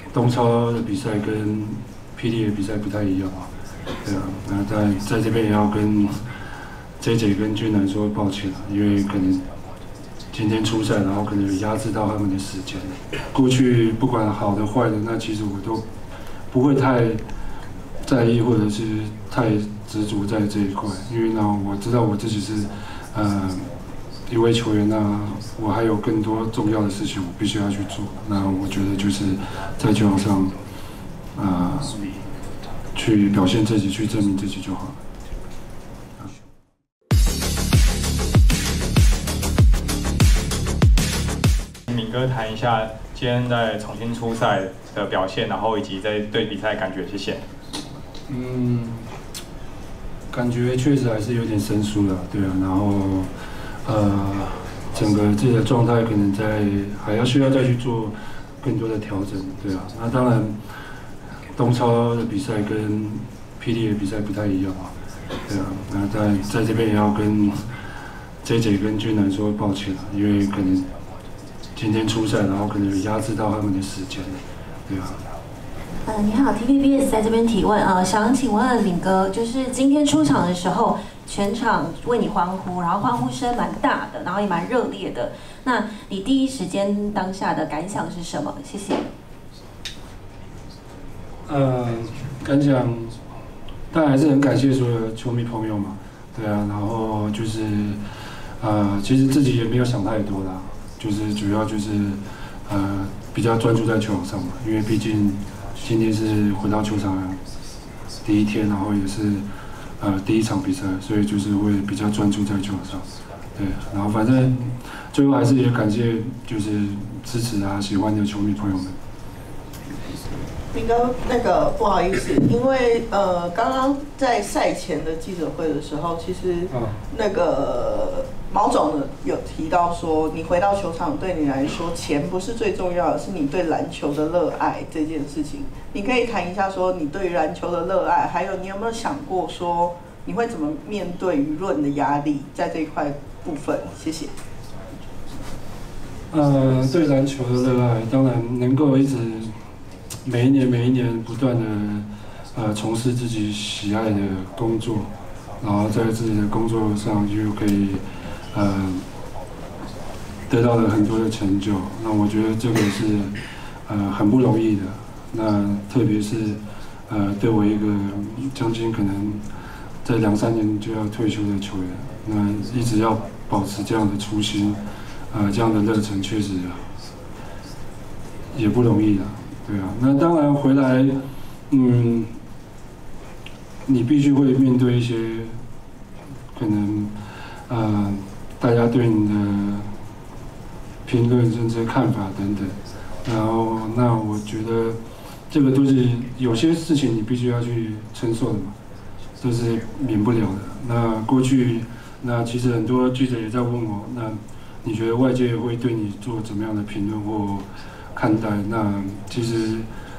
东超的比赛跟霹雳的比赛不太一样啊，对啊，那在这边也要跟 JJ 跟俊男说抱歉啊，因为可能今天出赛，然后可能有压制到他们的时间。过去不管好的坏的，那其实我都不会太在意，或者是太执着在这一块，因为呢，我知道我自己是一位球员，那我还有更多重要的事情我必须要去做。那我觉得就是在球场上去表现自己，去证明自己就好了。 敏哥谈一下今天在重新出赛的表现，然后以及在对比赛的感觉，谢谢。 感觉确实还是有点生疏了，对啊，然后整个自己的状态可能需要再去做更多的调整，对啊，那当然东超的比赛跟霹雳的比赛不太一样啊，对啊，那在这边也要跟 JJ 跟俊男说抱歉啊，因为可能 今天出赛，然后可能有压制到他们的时间，对啊。 你好 ，TVBS 在这边提问想请问敏哥，就是今天出场的时候，全场为你欢呼，然后欢呼声蛮大的，然后也蛮热烈的。那你第一时间当下的感想是什么？谢谢。 感想当然还是很感谢所有的球迷朋友嘛，对啊，然后就是其实自己也没有想太多啦。 就是主要就是比较专注在球场上嘛，因为毕竟今天是回到球场第一天，然后也是第一场比赛，所以就是会比较专注在球场上。对，然后反正最后还是也感谢就是支持喜欢的球迷朋友们。 敏哥，不好意思，因为刚刚在赛前的记者会的时候，其实毛总呢有提到说，你回到球场对你来说，钱不是最重要的，是你对篮球的热爱这件事情。你可以谈一下说你对于篮球的热爱，还有你有没有想过说你会怎么面对舆论的压力，在这一块部分？谢谢。 对篮球的热爱，当然能够一直。 每一年不断的从事自己喜爱的工作，然后在自己的工作上就可以得到了很多的成就。那我觉得这个是很不容易的。那特别是对我一个将近可能在2、3年就要退休的球员，那一直要保持这样的初心，这样的热忱，确实也不容易的。 对啊，那当然回来，你必须会面对一些可能，大家对你的评论甚至看法等等。然后，那我觉得这个都是有些事情你必须要去承受的嘛，这是免不了的。那过去，那其实很多记者也在问我，那你觉得外界会对你做怎么样的评论或？ 看待那其实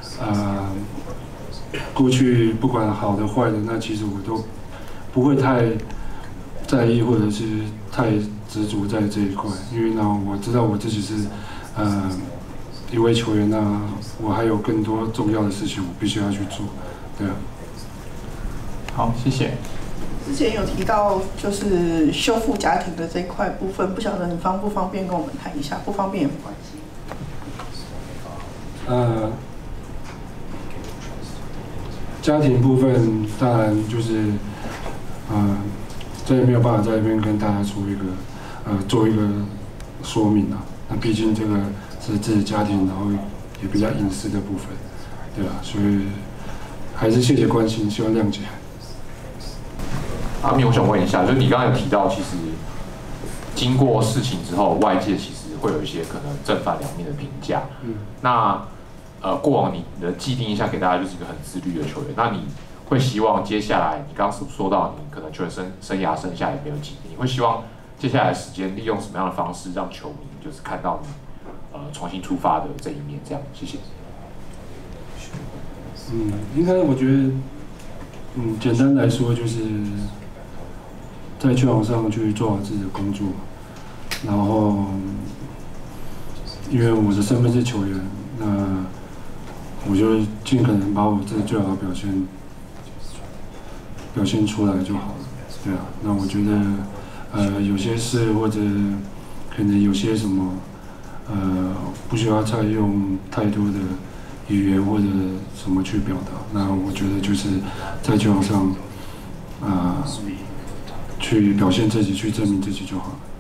过去不管好的坏的，那其实我都不会太在意，或者是太执着在这一块，因为呢，我知道我自己是一位球员，那我还有更多重要的事情我必须要去做，对啊。 好，谢谢。 之前有提到就是修复家庭的这一块部分，不晓得你方不方便跟我们谈一下？不方便也没关系。 家庭部分当然就是，这也没有办法在这边跟大家做一个说明啊。那毕竟这个是自己家庭，然后也比较隐私的部分，对啊，所以还是谢谢关心，希望谅解。 阿明，我想问一下，就是你刚刚有提到，其实经过事情之后，外界其实会有一些可能正反两面的评价。那过往你的既定印象给大家就是一个很自律的球员，那你会希望接下来你刚刚说到你可能球员生涯剩下也没有几年，你会希望接下来的时间利用什么样的方式让球迷就是看到你重新出发的这一面？这样，谢谢。 应该我觉得，简单来说就是在球场上去做好自己的工作，然后因为我的身份是球员，那我就尽可能把我这最好的表现出来就好了。对啊，那我觉得有些事或者可能有些什么不需要再用太多的语言或者什么去表达。那我觉得就是在球场上去表现自己，去证明自己就好了。